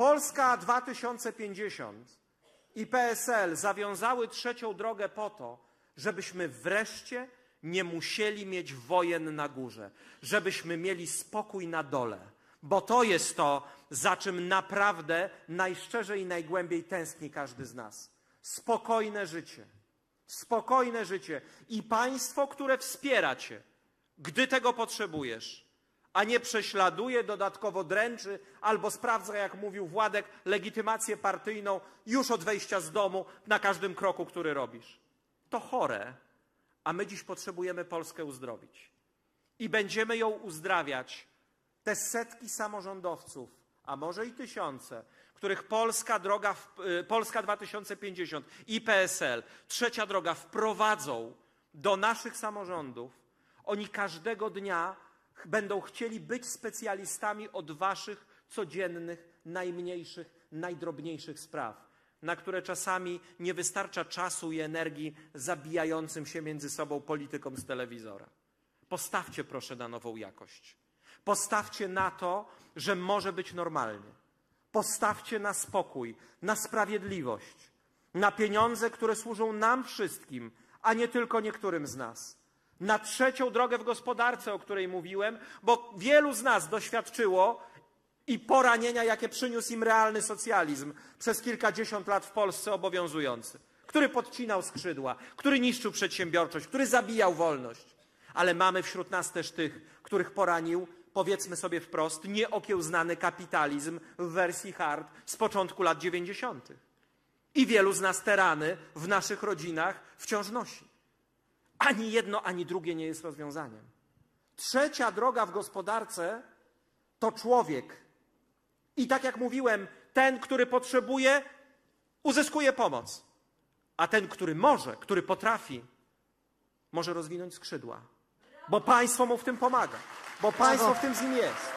Polska 2050 i PSL zawiązały trzecią drogę po to, żebyśmy wreszcie nie musieli mieć wojen na górze, żebyśmy mieli spokój na dole, bo to jest to, za czym naprawdę najszczerzej i najgłębiej tęskni każdy z nas. Spokojne życie i państwo, które wspiera cię, gdy tego potrzebujesz, a nie prześladuje, dodatkowo dręczy albo sprawdza, jak mówił Władek, legitymację partyjną już od wejścia z domu na każdym kroku, który robisz. To chore, a my dziś potrzebujemy Polskę uzdrowić. I będziemy ją uzdrawiać, te setki samorządowców, a może i tysiące, których Polska 2050 i PSL, trzecia droga, wprowadzą do naszych samorządów. Oni każdego dnia będą chcieli być specjalistami od waszych codziennych, najmniejszych, najdrobniejszych spraw, na które czasami nie wystarcza czasu i energii zabijającym się między sobą politykom z telewizora. Postawcie proszę na nową jakość. Postawcie na to, że może być normalnie. Postawcie na spokój, na sprawiedliwość, na pieniądze, które służą nam wszystkim, a nie tylko niektórym z nas. Na trzecią drogę w gospodarce, o której mówiłem, bo wielu z nas doświadczyło i poranienia, jakie przyniósł im realny socjalizm przez kilkadziesiąt lat w Polsce obowiązujący, który podcinał skrzydła, który niszczył przedsiębiorczość, który zabijał wolność. Ale mamy wśród nas też tych, których poranił, powiedzmy sobie wprost, nieokiełznany kapitalizm w wersji hard z początku lat 90. I wielu z nas te rany w naszych rodzinach wciąż nosi. Ani jedno, ani drugie nie jest rozwiązaniem. Trzecia droga w gospodarce to człowiek. I tak jak mówiłem, ten, który potrzebuje, uzyskuje pomoc. A ten, który może, który potrafi, może rozwinąć skrzydła. Bo państwo mu w tym pomaga. Bo państwo w tym z nim jest.